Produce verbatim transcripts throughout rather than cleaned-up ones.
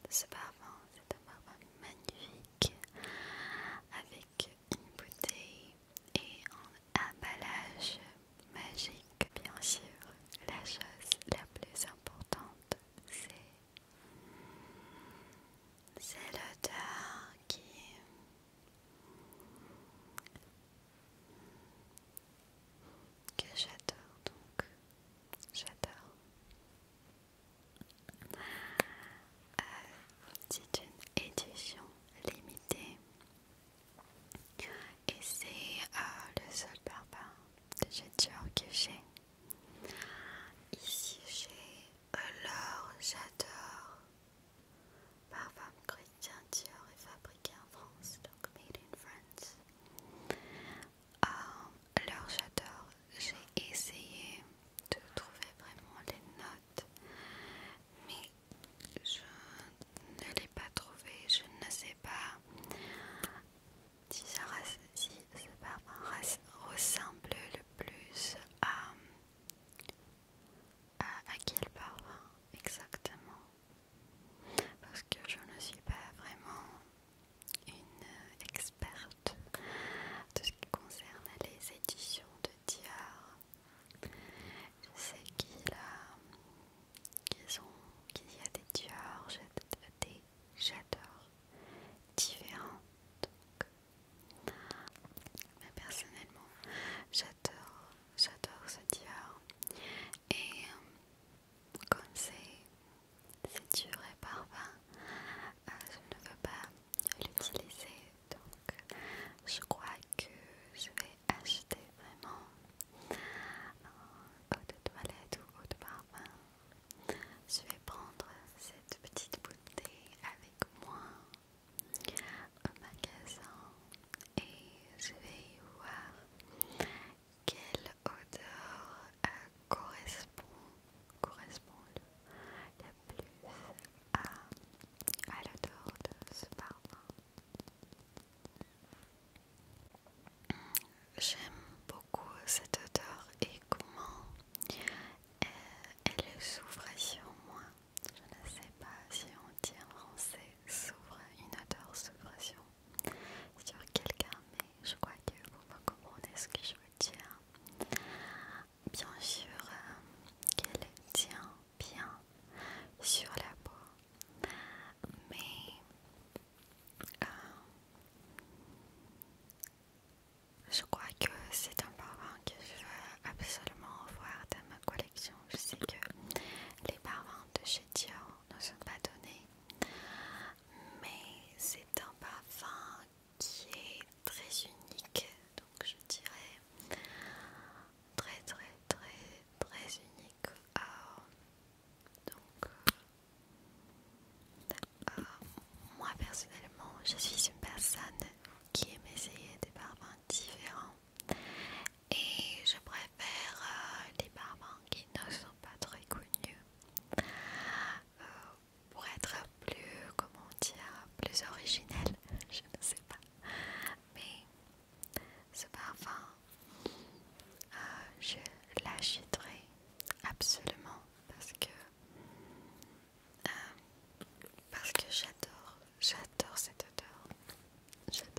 Ce parfum, c'est un parfum magnifique avec une bouteille et un emballage magique. Bien sûr, la chose la plus importante, c'est c'est l'odeur qui que j'adore, donc j'adore. Euh, c'est une édition limitée et c'est euh, le seul parfum de chez Dior que j'ai. Ici j'ai alors j'adore parfum Christian Dior est fabriqué en France, donc made in France. Euh, alors j'adore, j'ai essayé de trouver vraiment les notes, mais je ne l'ai pas trouvé, je ne sais pas si, ça, si ce parfum ressemble le plus à, à, à quel parfum exactement, parce que je ne suis pas vraiment une experte de ce qui concerne les éditions de Dior. Je sais qu'il a, qu'ils ont, qu'il y a des Dior, des j'adore différents. Donc, mais personnellement, j'adore, j'adore ce Dior. Et euh, comme c'est c'est dur et parfum, euh, je ne veux pas l'utiliser. Donc, je crois que je vais acheter vraiment eau de toilette ou eau de parfum. Je vais prendre cette petite bouteille avec moi au magasin et je vais voir quelle odeur euh, correspond, correspond le, le plus à, à l'odeur de ce parfum. J'aime beaucoup cette odeur et comment elle, elle s'ouvre sur moi. Je ne sais pas si on dit en français s'ouvre, une odeur s'ouvre sur, sur quelqu'un, mais je crois que vous me comprenez ce que je veux dire. Bien sûr euh, qu'elle tient bien sur la peau, mais euh, je crois que c'est un parfum que je veux absolument avoir dans ma collection. Je sais que les parfums de chez Dior ne sont pas donnés, mais c'est un parfum qui est très unique, donc je dirais très très très très unique. Euh, donc euh, moi personnellement, je suis une personne qui aime essayer des parfums différents. Et je préfère euh, les parfums qui ne sont pas très connus euh, pour être plus, comment dire, plus originel, je ne sais pas. Mais ce parfum, euh, je l'achèterai absolument parce que, euh, parce que j'adore, j'adore cette odeur. J'adore.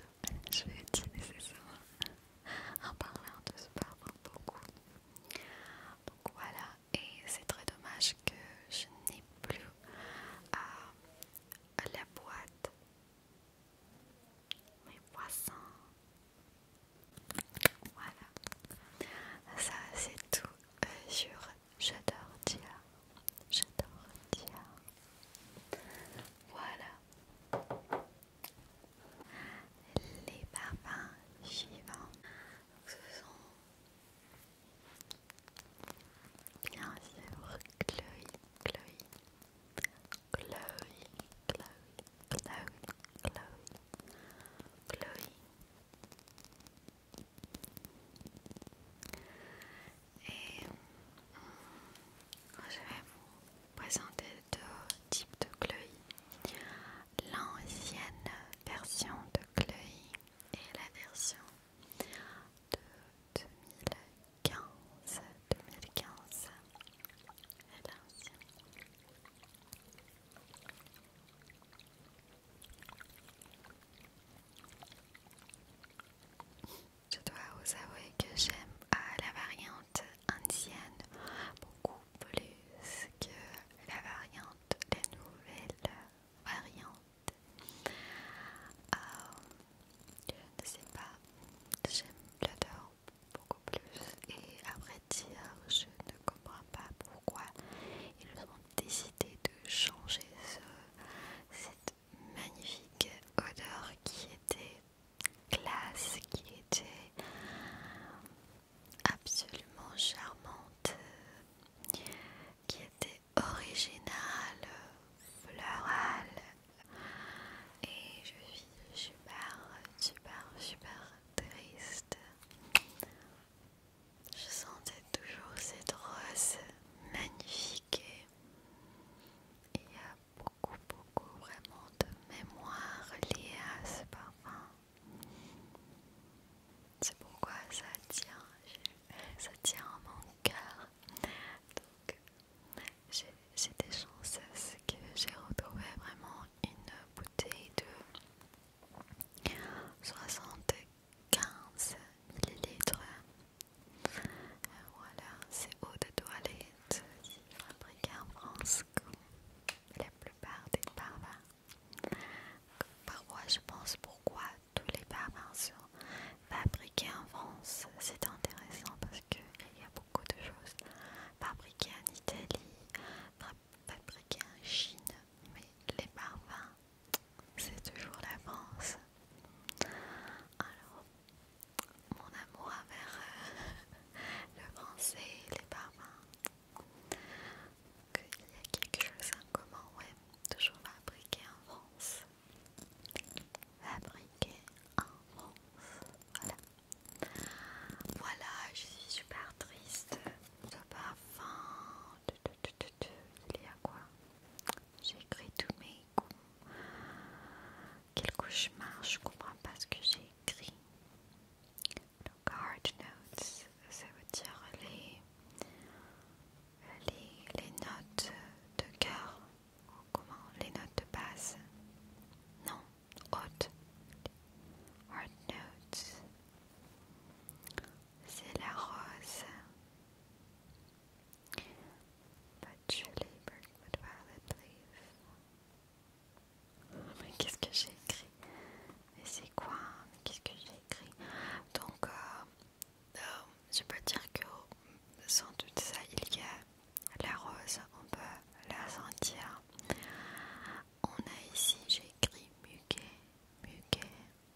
qu'est-ce que j'ai écrit? Mais c'est quoi? Qu'est-ce que j'ai écrit? Donc, euh, euh, je peux dire que sans doute ça, il y a la rose, on peut la sentir. On a ici, j'ai écrit muguet, muguet.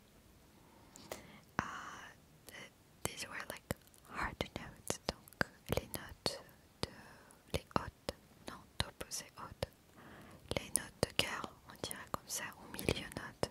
Uh, these were like hard notes, donc les notes de les hautes, non, top c'est haute, les notes de cœur, on dirait comme ça, au milieu note.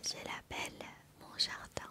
Je l'appelle mon jardin.